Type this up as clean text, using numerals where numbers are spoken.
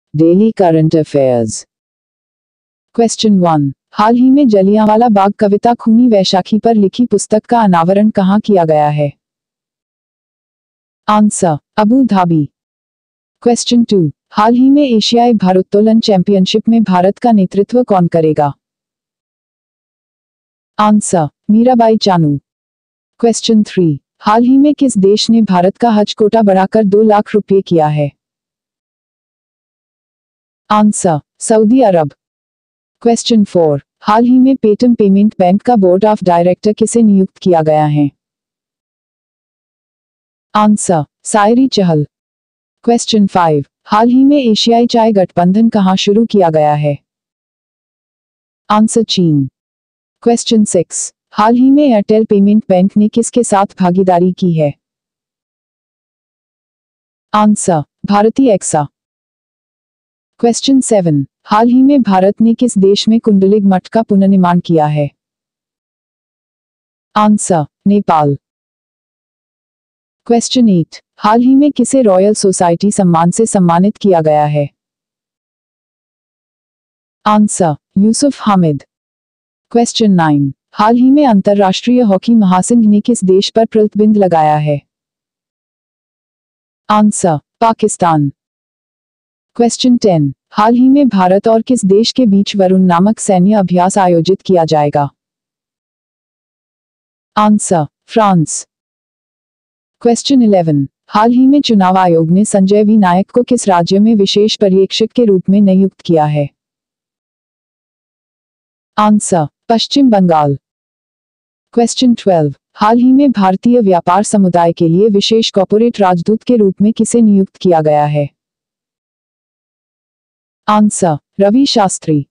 Daily current affairs. Question 1। हाल ही में जलियांवाला बाग कविता खूनी वैशाखी पर लिखी पुस्तक का अनावरण कहाँ किया गया है? आंसर, अबू धाबी। क्वेश्चन 2। हाल ही में एशियाई भारोत्तोलन चैंपियनशिप में भारत का नेतृत्व कौन करेगा? आंसर, मीराबाई चानू। क्वेश्चन 3। हाल ही में किस देश ने भारत का हज कोटा बढ़ाकर 2 लाख रुपये किया है? Answer, Saudi Arab. क्वेश्चन 4। हाल ही में पेटीएम पेमेंट बैंक का बोर्ड ऑफ डायरेक्टर किसे नियुक्त किया गया है? आंसर, सायरी चहल। क्वेश्चन 5। हाल ही में एशियाई चाय गठबंधन कहाँ शुरू किया गया है? आंसर, चीन। क्वेश्चन 6। हाल ही में एयरटेल पेमेंट बैंक ने किसके साथ भागीदारी की है? Answer, Bharti AXA. क्वेश्चन 7। हाल ही में भारत ने किस देश में कुंडलिक मठ का पुनर्निर्माण किया है? आंसर, नेपाल। क्वेश्चन 8। हाल ही में किसे रॉयल सोसाइटी सम्मान से सम्मानित किया गया है? आंसर, यूसुफ हामिद। क्वेश्चन 9। हाल ही में अंतर्राष्ट्रीय हॉकी महासंघ ने किस देश पर प्रतिबंध लगाया है? आंसर, पाकिस्तान। क्वेश्चन 10। हाल ही में भारत और किस देश के बीच वरुण नामक सैन्य अभ्यास आयोजित किया जाएगा? Answer, France. क्वेश्चन 11। हाल ही में चुनाव आयोग ने संजय वी नायक को किस राज्य में विशेष पर्यवेक्षक के रूप में नियुक्त किया है? आंसर, पश्चिम बंगाल। क्वेश्चन 12। हाल ही में भारतीय व्यापार समुदाय के लिए विशेष कॉर्पोरेट राजदूत के रूप में किसे नियुक्त किया गया है? आंसर, रवि शास्त्री।